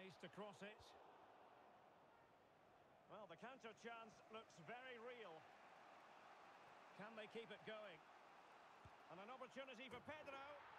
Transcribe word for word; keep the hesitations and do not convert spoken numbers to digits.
space to cross it. Well, the counter chance looks very real. Can they keep it going? And an opportunity for Pedro.